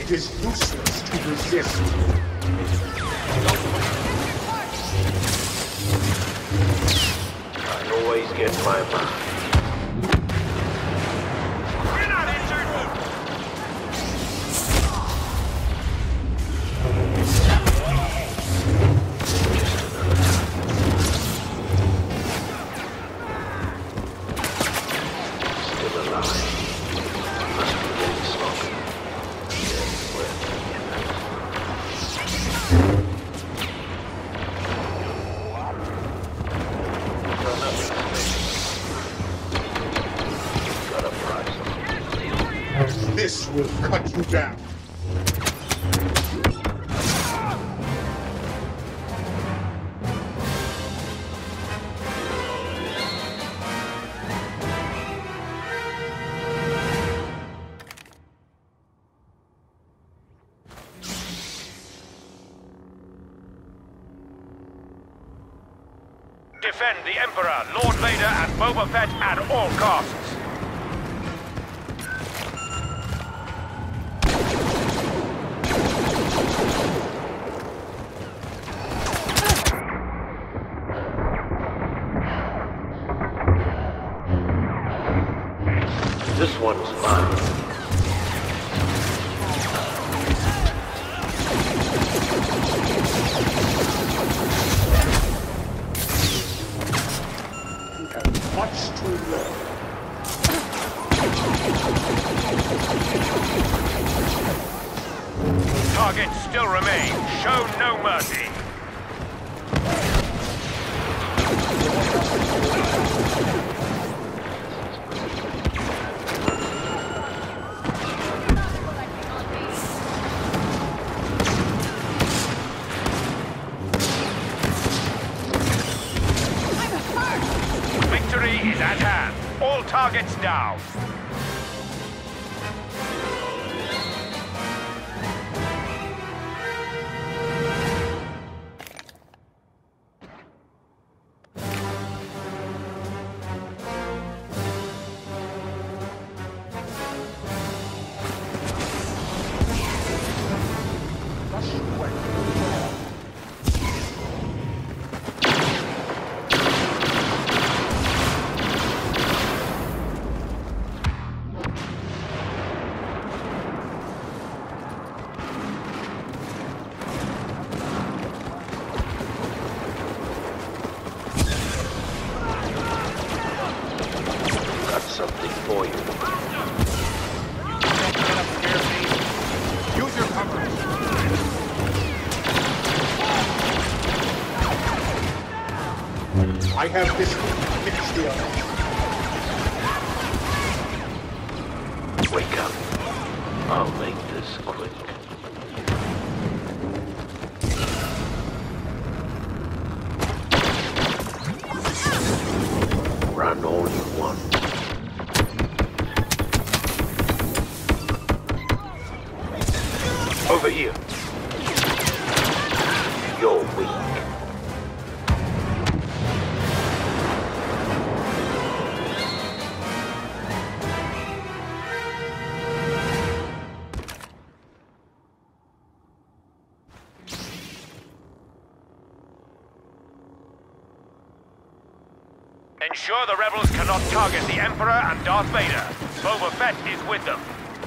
It is useless to resist. I always get my mind. We're not injured! Still alive. Must be getting sloppy. Got a prize. This will cut you down. Defend the Emperor, Lord Vader, and Boba Fett at all costs. This one's mine. Much too low. Targets still remain. Show no mercy. Victory is at hand. All targets down. Got something for you. Use your cover. I have this fixed the other. Wake up. I'll make this quick. Run all you want. Over here. You're weak. Ensure the rebels cannot target the Emperor and Darth Vader. Boba Fett is with them.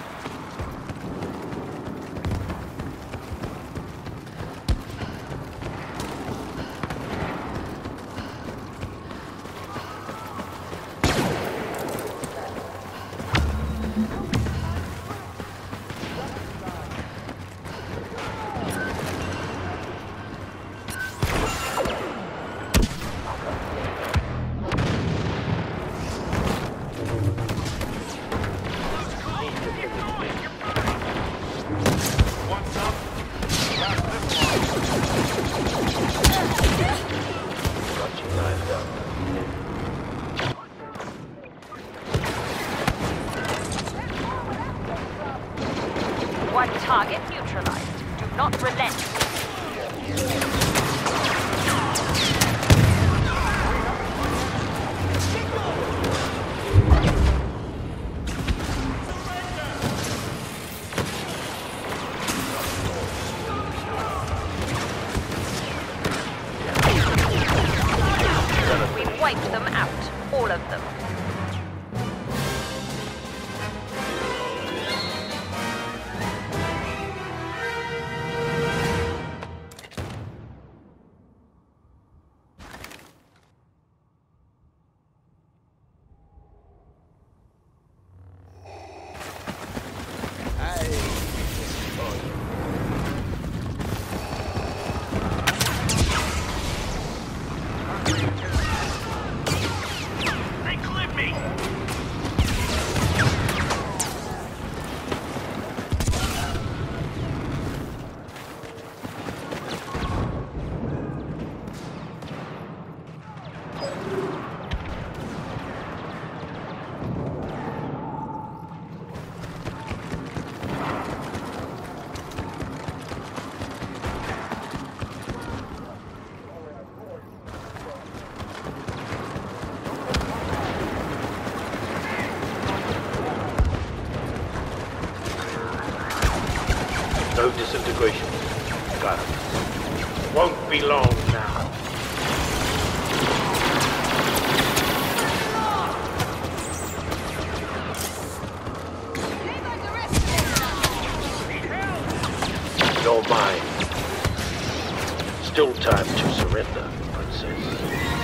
One target neutralized. Do not relent. disintegration. Got him. Won't be long now. You're mine. Still time to surrender, princess.